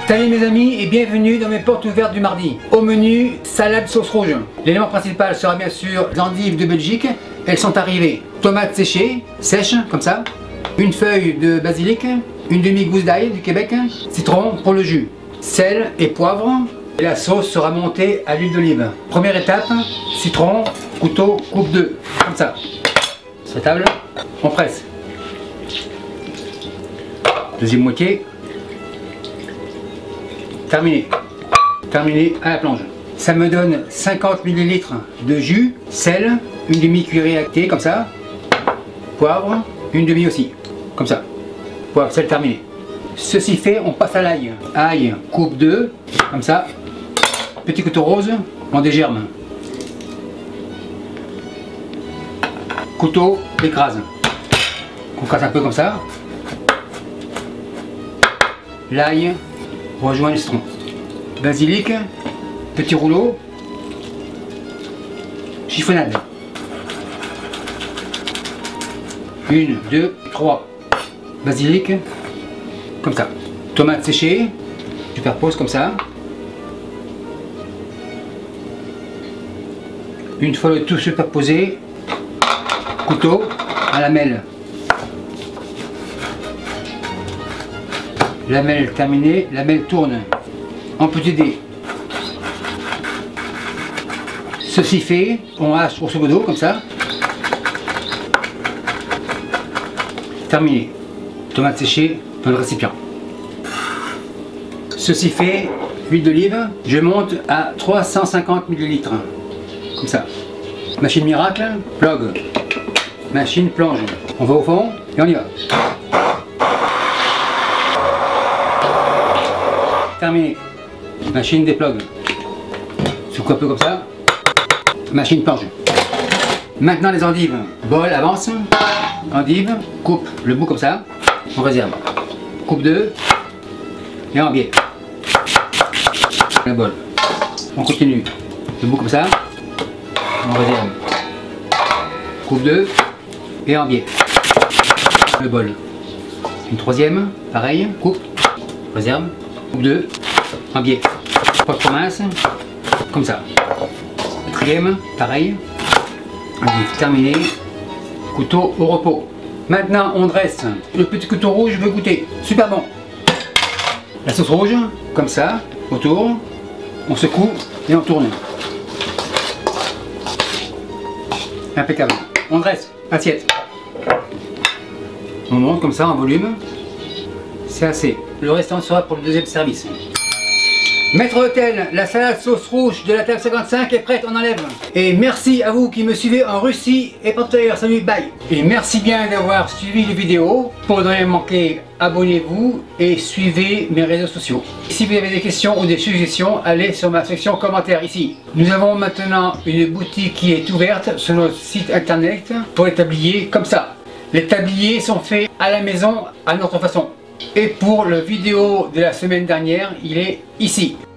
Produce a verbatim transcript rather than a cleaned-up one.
Salut mes amis et bienvenue dans mes portes ouvertes du mardi. Au menu, salade sauce rouge. L'élément principal sera bien sûr les endives de Belgique. Elles sont arrivées. Tomates séchées, sèches comme ça. Une feuille de basilic. Une demi-gousse d'ail du Québec. Citron pour le jus. Sel et poivre. Et la sauce sera montée à l'huile d'olive. Première étape, citron, couteau, coupe deux. Comme ça. Sur la table, on presse. Deuxième moitié. Terminé. Terminé à la plonge. Ça me donne cinquante millilitres de jus, sel, une demi-cuillerée à thé comme ça, poivre, une demi aussi, comme ça. Poivre, sel, terminé. Ceci fait, on passe à l'ail. Ail, coupe deux, comme ça. Petit couteau rose, on dégerme. Couteau, écrase. On casse un peu comme ça. L'ail rejoint le citron. Basilic, petit rouleau. Chiffonnade. Une, deux, trois. Basilic, comme ça. Tomates séchées, superpose comme ça. Une fois le tout superposé, couteau à lamelle. Lamelle terminée, lamelle tourne en petit dé. Ceci fait, on hache grosso modo comme ça. Terminé. Tomates séchées dans le récipient. Ceci fait, huile d'olive, je monte à trois cent cinquante millilitres. Comme ça. Machine miracle, plug. Machine plonge. On va au fond et on y va. Terminé. Machine déplogue. Secoue un peu comme ça. Machine plonge. Maintenant les endives. Bol avance. Endive. Coupe le bout comme ça. On réserve. Coupe deux. Et en biais. Le bol. On continue. Le bout comme ça. On réserve. Coupe deux. Et en biais. Le bol. Une troisième. Pareil. Coupe. Réserve. Coupe deux, en biais, pas trop mince, comme ça. Quatrième, pareil, terminé, couteau au repos. Maintenant on dresse, le petit couteau rouge veut goûter, super bon. La sauce rouge, comme ça, autour, on secoue et on tourne. Impeccable. On dresse, assiette. On monte comme ça en volume, c'est assez. Le restant sera pour le deuxième service. Maître Hôtel, la salade sauce rouge de la table cinquante-cinq est prête, on enlève. Et merci à vous qui me suivez en Russie et partout ailleurs, salut, bye. Et merci bien d'avoir suivi les vidéos. Pour ne rien manquer, abonnez-vous et suivez mes réseaux sociaux. Si vous avez des questions ou des suggestions, allez sur ma section commentaires ici. Nous avons maintenant une boutique qui est ouverte sur notre site internet pour les tabliers comme ça. Les tabliers sont faits à la maison à notre façon. Et pour le vidéo de la semaine dernière, il est ici.